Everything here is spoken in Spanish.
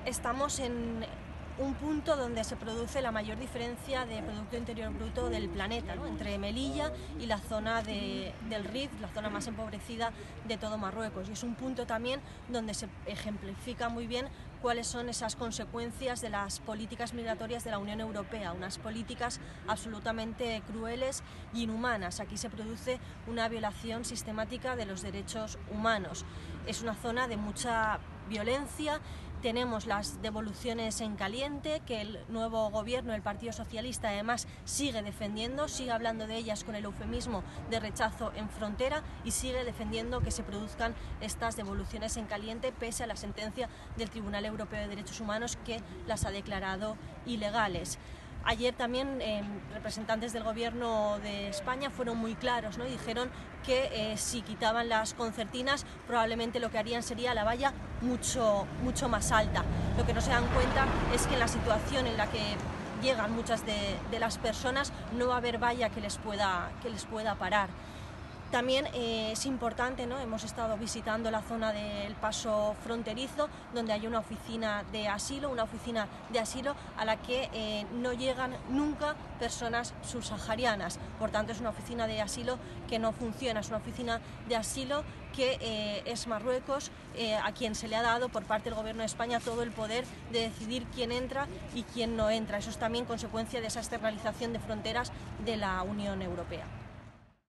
Estamos en un punto donde se produce la mayor diferencia de Producto Interior Bruto del planeta, ¿no? Entre Melilla y la zona del Rif, la zona más empobrecida de todo Marruecos. Y es un punto también donde se ejemplifica muy bien cuáles son esas consecuencias de las políticas migratorias de la Unión Europea, unas políticas absolutamente crueles y inhumanas. Aquí se produce una violación sistemática de los derechos humanos. Es una zona de mucha violencia. Tenemos las devoluciones en caliente, que el nuevo gobierno, el Partido Socialista, además sigue defendiendo, sigue hablando de ellas con el eufemismo de rechazo en frontera y sigue defendiendo que se produzcan estas devoluciones en caliente pese a la sentencia del Tribunal Europeo de Derechos Humanos que las ha declarado ilegales. Ayer también representantes del Gobierno de España fueron muy claros, ¿no? Y dijeron que si quitaban las concertinas probablemente lo que harían sería la valla mucho más alta. Lo que no se dan cuenta es que en la situación en la que llegan muchas de las personas no va a haber valla que les pueda parar. También es importante, ¿no? Hemos estado visitando la zona del paso fronterizo, donde hay una oficina de asilo a la que no llegan nunca personas subsaharianas. Por tanto, es una oficina de asilo que no funciona, es una oficina de asilo que es Marruecos, a quien se le ha dado por parte del Gobierno de España todo el poder de decidir quién entra y quién no entra. Eso es también consecuencia de esa externalización de fronteras de la Unión Europea.